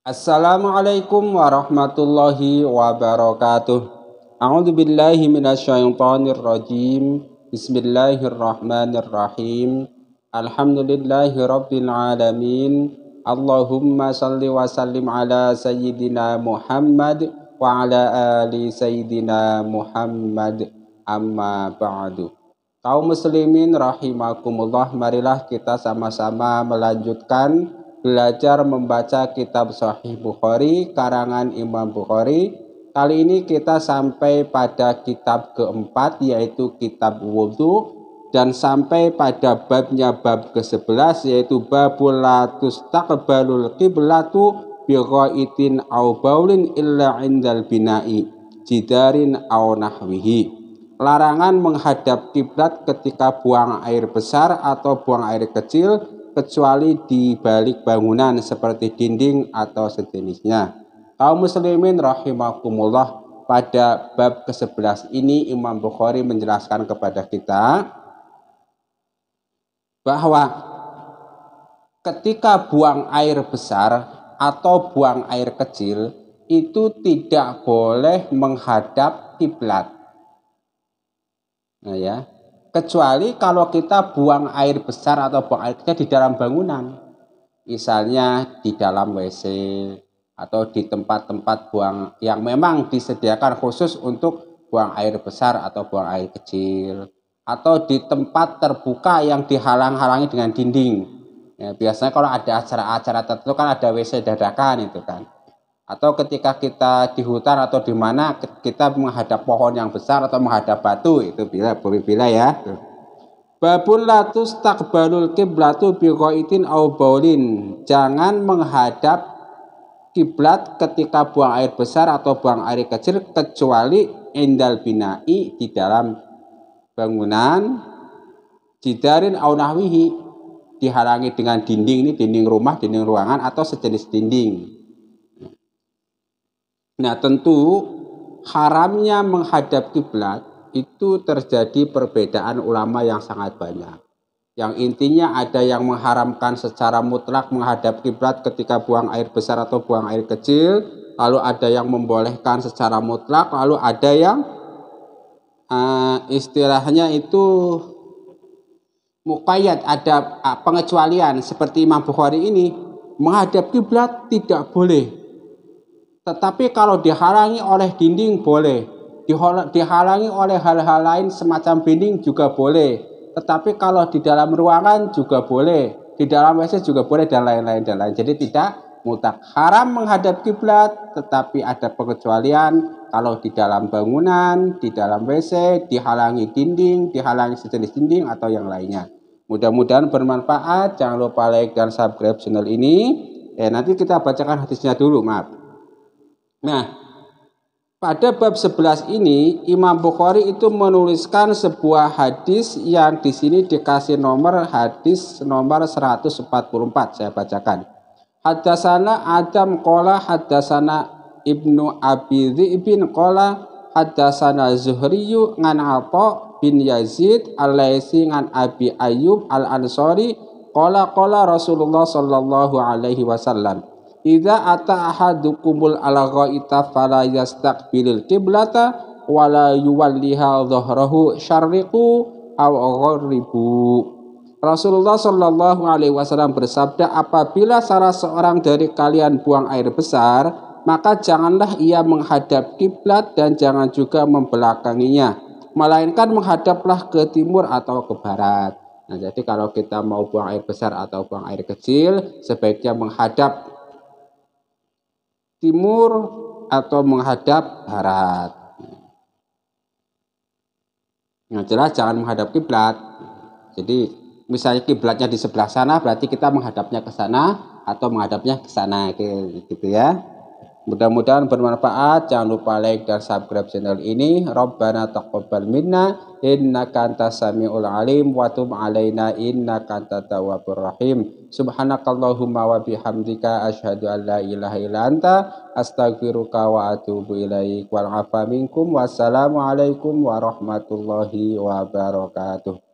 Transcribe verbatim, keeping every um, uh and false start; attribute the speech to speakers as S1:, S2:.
S1: Assalamualaikum warahmatullahi wabarakatuh. A'udzu billahi minasyaitonir rajim. Bismillahirrahmanirrahim. Alhamdulillahi rabbil alamin. Allahumma shalli wa sallim ala sayyidina Muhammad wa ala ali sayyidina Muhammad. Amma ba'du. Kaum muslimin rahimakumullah, marilah kita sama-sama melanjutkan belajar membaca kitab Sahih Bukhari karangan Imam Bukhari. Kali ini kita sampai pada kitab keempat, yaitu kitab wudhu, dan sampai pada babnya bab ke sebelas, yaitu babul la tustaqbalul qiblatu bi ghaitin aw baulin illa indal bina'i jidarin aw nahwihi. Larangan menghadap kiblat ketika buang air besar atau buang air kecil, kecuali di balik bangunan seperti dinding atau sejenisnya. Kaum muslimin rahimakumullah, pada bab ke sebelas ini Imam Bukhari menjelaskan kepada kita bahwa ketika buang air besar atau buang air kecil itu tidak boleh menghadap kiblat. Nah ya, kecuali kalau kita buang air besar atau buang air kecil di dalam bangunan, misalnya di dalam W C atau di tempat-tempat buang yang memang disediakan khusus untuk buang air besar atau buang air kecil, atau di tempat terbuka yang dihalang-halangi dengan dinding. Ya, biasanya kalau ada acara-acara tertentu kan ada W C dadakan itu kan. Atau ketika kita di hutan atau di mana kita menghadap pohon yang besar atau menghadap batu, itu bila bila ya. Babul la tustaqbalul qiblatu bi ghaitin aw baulin. Jangan menghadap kiblat ketika buang air besar atau buang air kecil, kecuali indal bina'i, di dalam bangunan, jidarin aw nahwihi, dihalangi dengan dinding, ini dinding rumah, dinding ruangan atau sejenis dinding. Nah, tentu haramnya menghadap kiblat itu terjadi perbedaan ulama yang sangat banyak. Yang intinya ada yang mengharamkan secara mutlak menghadap kiblat ketika buang air besar atau buang air kecil, lalu ada yang membolehkan secara mutlak, lalu ada yang uh, istilahnya itu muqayyad, ada uh, pengecualian, seperti Imam Bukhari ini menghadap kiblat tidak boleh. Tetapi kalau dihalangi oleh dinding boleh, dihalangi oleh hal-hal lain semacam dinding juga boleh. Tetapi kalau di dalam ruangan juga boleh, di dalam W C juga boleh, dan lain-lain dan lain. Jadi tidak mutlak haram menghadap kiblat, tetapi ada pengecualian kalau di dalam bangunan, di dalam W C, dihalangi dinding, dihalangi sejenis dinding atau yang lainnya. Mudah-mudahan bermanfaat. Jangan lupa like dan subscribe channel ini. Eh nanti kita bacakan hadisnya dulu, maaf. Nah, pada bab sebelas ini Imam Bukhari itu menuliskan sebuah hadis yang di sini dikasih nomor hadis nomor seratus empat puluh empat. Saya bacakan. Haddatsana Adam qala haddatsana Ibnu Abi Dhi'bin qala haddatsana Zuhriyu ngan Atha bin Yazid al-Laitsi ngan Abi Ayyub al-Ansari qala qala Rasulullah sallallahu alaihi wasallam, idza ata ahadukumul al-ghaita fala yastaqbilil qiblata wala yuwalliha dhahrahu syarriqu aw gharibu. Rasulullah sallallahu alaihi wasallam bersabda, apabila salah seorang dari kalian buang air besar, maka janganlah ia menghadap kiblat dan jangan juga membelakanginya, melainkan menghadaplah ke timur atau ke barat. Nah, jadi kalau kita mau buang air besar atau buang air kecil, sebaiknya menghadap timur atau menghadap barat. Nah, jelas jangan menghadap kiblat. Jadi misalnya kiblatnya di sebelah sana, berarti kita menghadapnya ke sana atau menghadapnya ke sana, gitu ya. Mudah-mudahan bermanfaat. Jangan lupa like dan subscribe channel ini. Rabbana taqabbal minna innaka antas samiul alim wa tub alaina innaka antat tawwabur rahim. Subhanakallahumma wa bihamdika asyhadu an la ilaha illa anta astaghfiruka wa atubu ilaik. Wal afa minkum. Wassalamualaikum warahmatullahi wabarakatuh.